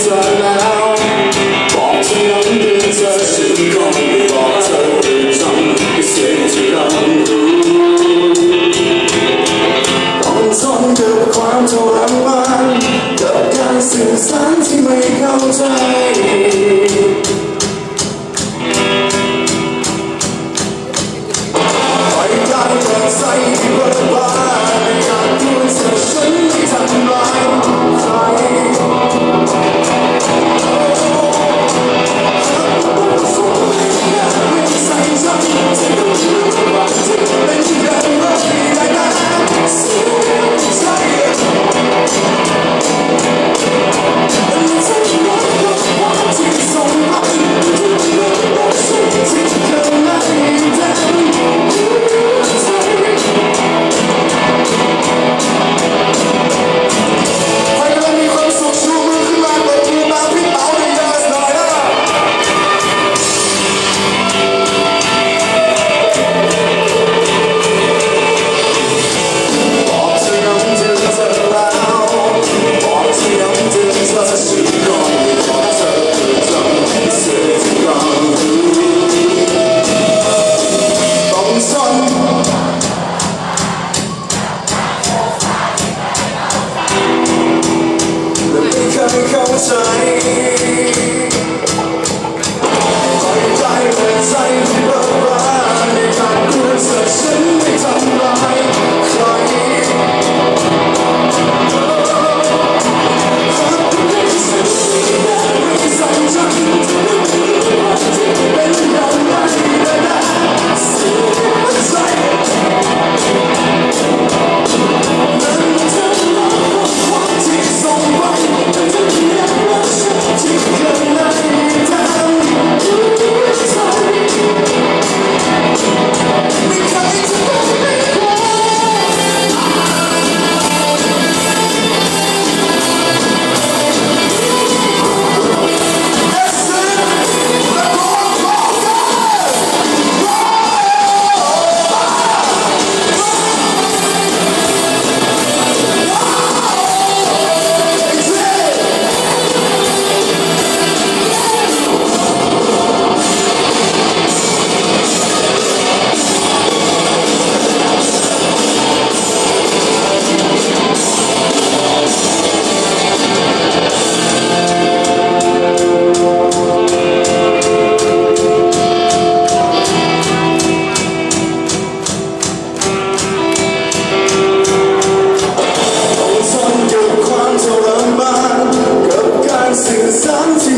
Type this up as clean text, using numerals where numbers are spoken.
ธอแล้วบอกเธอนั้นเดือนเธอฉันก็ไม่บอกเธอเรื่องจำให้เสียที่เรารู้ต้องทนกับความทรมานกับการสื่อสารที่ไม่เข้าใจใจที่เบิกบานในการพูดกับฉันที่ทำร้ายใครใส่ฉันจะรู้ว่าจะเป็นอย่างไรได้นะสู้ใจฉันรักกับความที่ส่งมาทุกเรื่องบอกฉันที่เกิดในใจเข้าใจปล่อยใจและใจที่เบิกบานในการพูดกับฉันไม่ทำร้ายใครสื่อสารที่